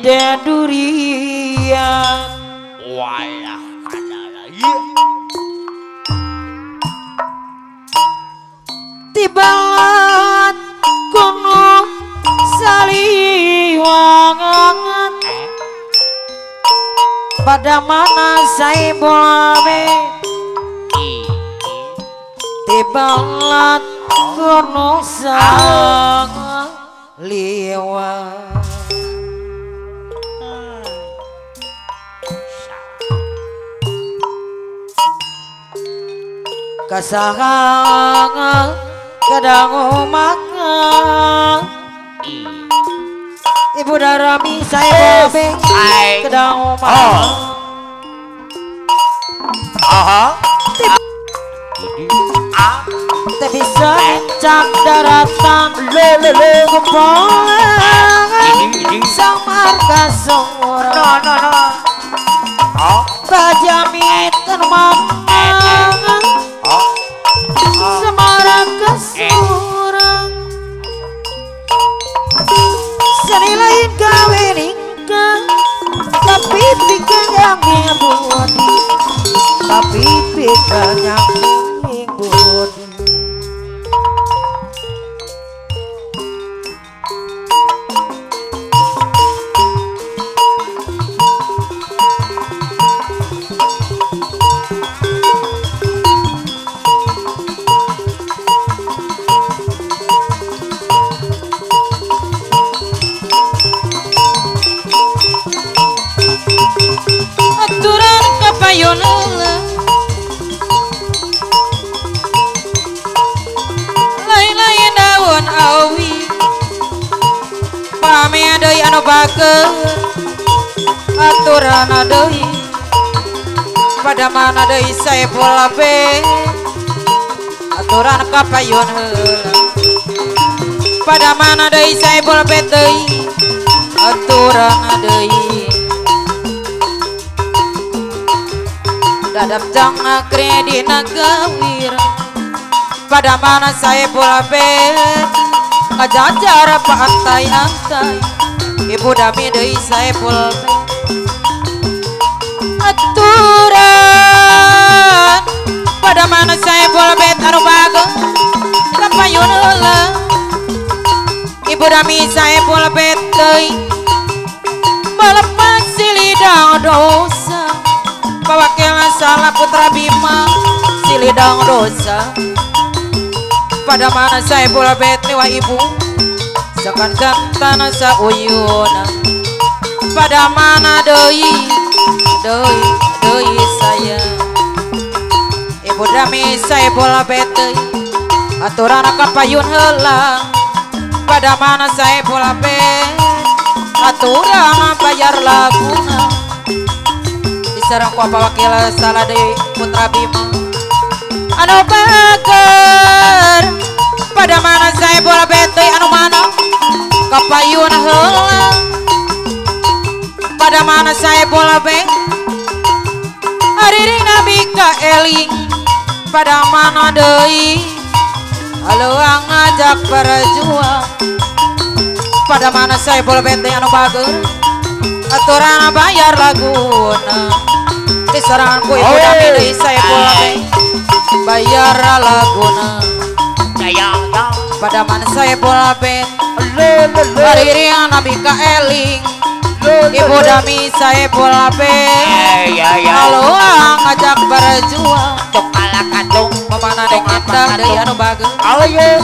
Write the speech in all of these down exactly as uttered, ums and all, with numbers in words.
ida durian wayah adalah iya tibalat gunung saliwangan pada mana saya boleh tibalat gunung saliwangan kasahangan kadang makan ibu darami saya babe kadang makan aha tak bisa cak daratan lele kupolan samar kasur no no no oh bajami termangan semarang kesurang senilai gawe nikah tapi pikir yang nyebut tapi pikir yang nyebut lain-lain daun awi pame deui anu bageun aturan deui pada mana deui saepul ape aturan kapayun heula pada mana deui saepul ape deui aturan deui dadap jangan kredina gawira pada mana saya bola bet ngajajar pantai-antai ibu dami deui saya bola bet aturan pada mana saya bola bet anu bagus kapayun heula ibu dami saya bola bet deui balepas silidang dosa pawakilan salah putra Bima silidang dosa pada mana saya bola bet lewat ibu sekankan tanah sauyuna pada mana deui deui deui saya ibu dami saya bola bet deui aturan kapayun heula pada mana saya bola bet aturan bayar laguna sareng ku pawakil salah deui putra Bima anu bager pada mana saya bola bete anu mana kapayun heula pada mana saya bola bet hariring nabi ka eling pada mana deui haluang ngajak berjuang pada mana saya bola bete anu bager aturan bayar laguna di seranganku ibu dami deui saya bola bet bayar laguna sayang pada mana saya bola bet hariring nabi ka eling ibu dami saya bola bet haluang ngajak berjuang cok ala kacung pemana deng indah deui anu bageus ayo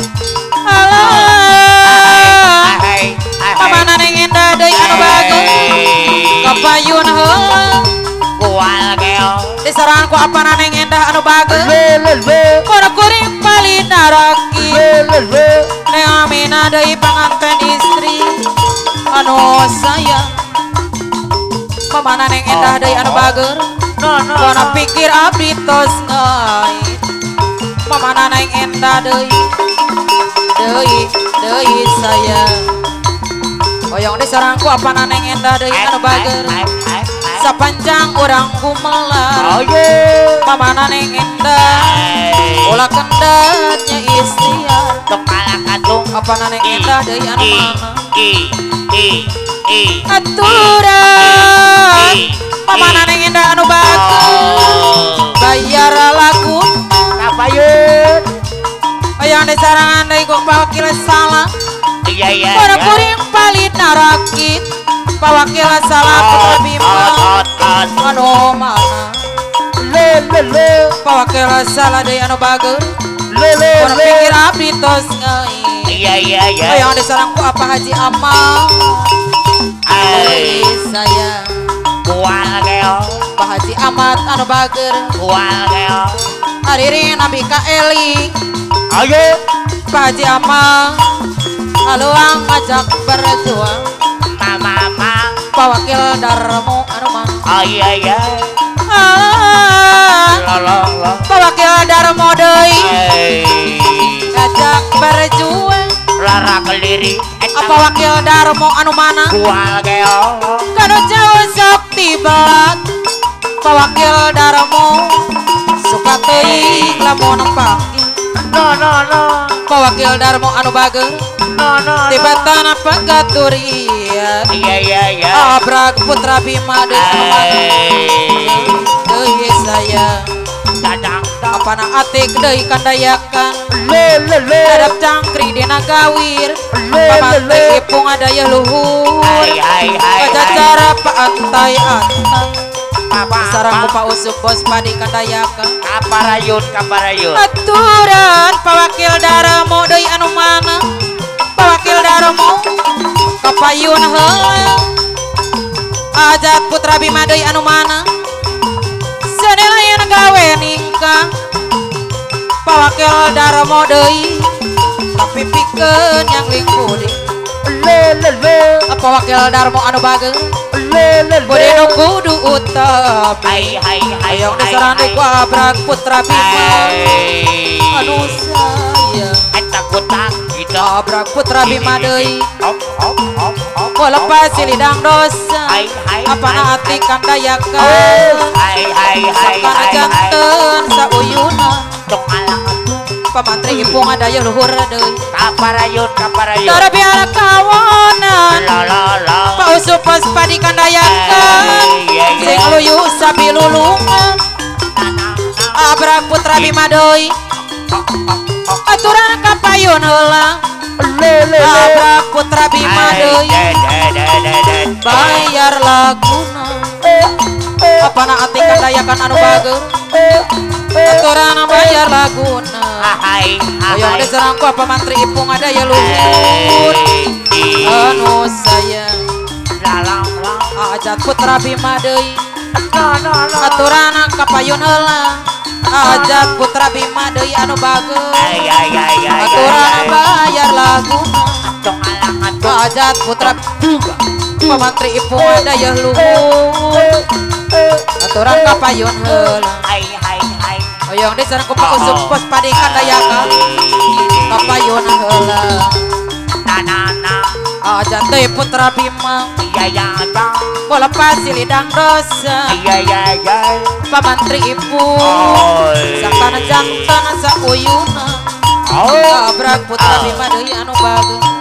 pemana deng indah deui anu bageus kapayun heula kual keo di serangan ku apa naneng endah anu bageus kono kuring palin naraki neng amina deui panganten istri anu sayang pemana neng endah deui anu bageus kono pikir abdi tos ngait pemana neng endah deui deui deui sayang oyong di serangan ku apa naneng endah deui anu bageus sepanjang orang gumelar pamana neng indah ulah kendatnya istiar tok ala katung apa neng indah deui anu mana i i aturan pamana neng indah anu bagus bayar lagu kapayun yang disarangan dari kok wakil salah iya iya pada kuring palit narakit pawakil salah putra bima anu mana le le le pawakil salah dari anu bagus le le pada pikir abdi tos ngai iya iya iya yang disarang ku apa haji amal ai saya kual keo Pak Haji Ahmad anu bager kual keo hadirin Nabi Ka Eli ayo Pak Haji Amal haluang ngajak berjuang mama mama Pak Wakil Darmo anu mah oh iya iya ah lo lo lo Pak Wakil Darmo deui hey ngajak berjuang lara keliri apa Wakil Darmo anu mana kual keo kanu jauh sok tibat Pak Wakil Darmo suka teuing lamun panggil no no no Pak Wakil Darmo anu bager no no tibatan apa gaturian iya iya iya abrak putra Bima deui deui saya dadang apa na atik deui kandayakan le le le hadap cangkri dina gawir pamante ipung adaya luhur hai hai hai pajacara paantai antai apa sarang Pak Usuk bos padi kandayakan kaparayun kaparayun aturan pawakil Darmo deui anu mana pawakil Darmo kapayun heula ajat putra Bima deui anu mana sanelayan gawe nikah pawakil Darmo deui tapi pikeun yang lingkudi le le le pawakil Darmo anu bageung le le bode nu kudu utami hai hai hai hayang disaran ku abrak putra Bima anu sayang eta kutang gitu abrak putra Bima deui hop hop hop hop ku lepas silidang dosa hai hai apana ati kandayakan hai hai hai sakana hai janten sauyuna tung alang pamantri ipung adaya luhur deui kaparayun kaparayun tara biara kawonan la la la Pak Usuk pos padi kandayakan sing luyu sabi lulungan abrak putra Bima deui aturan kapayun heula le le le abrak putra Bima deui bayar laguna apana ati kandayakan anu bager aturan bayar laguna hai hayang diserang ku pamantri ipung adaya luhur anu sayang lalang lang ajat putra Bima deui no no no aturan kapayun heula ajat putra Bima deui anu bager ay ay ay ay aturan bayar laguna tung alang ajat putra pamantri ipung adaya luhur aturan kapayun heula hai hai hai hayang diserang ku Pak Usuk pos padi kandayakan kapayun heula tanana ajat teh putra Bima iya iya bola pasir lidang dosa iya iya iya pamantri ipung sakana jantan sauyuna oh abrak putra Bima deui anu bageung